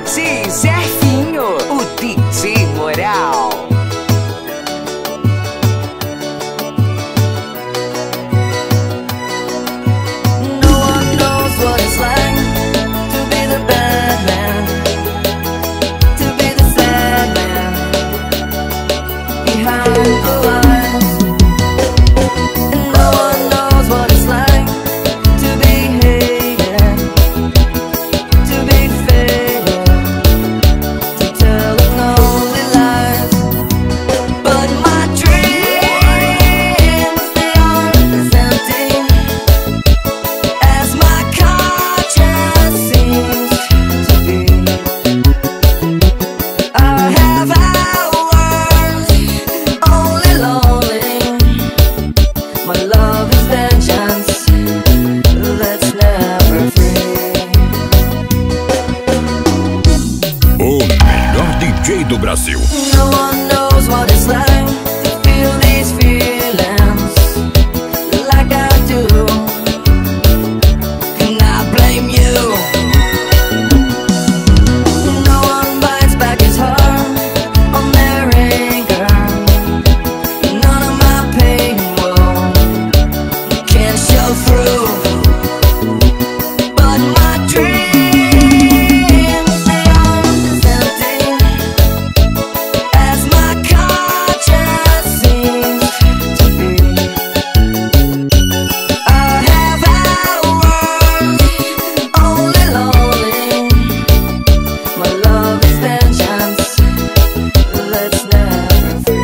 DJ Serginho, o DJ Moral. No one knows what it's like to be the bad man, to be the sad man behind the lines. And no one knows what it's like to be hated, to be faded, to telling only lies. But my dreams, they aren't as empty as my conscience seems to be. I have hours only lonely. My love is vengeance that's never free. O melhor DJ do Brasil. No one knows what it's like to feel these feelings like I do, and I blame you. No one bites back his heart on their anger. None of my pain can show through. But my dreams, they aren't as empty as my conscience seems to be. I have hours only lonely. My love is vengeance that's never free.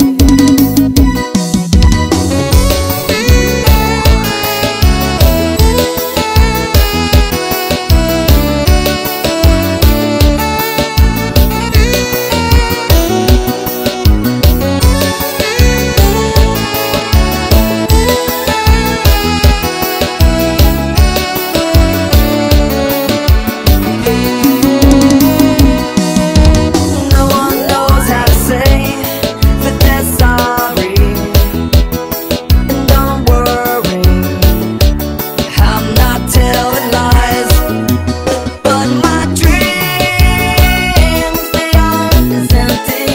No one knows how to say that they're sorry. And don't worry, I'm not telling lies. But my dreams, they aren't as empty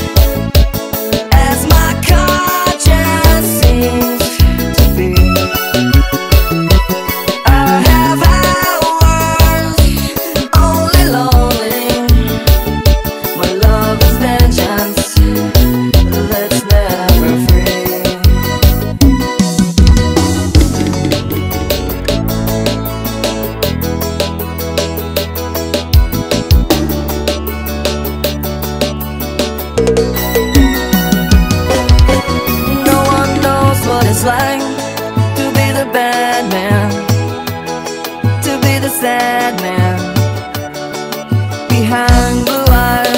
as my conscience seems to be. I have hours only lonely. My love is vengeance that's never free. No one knows what it's like to be the bad man, to be the sad man behind blue eyes.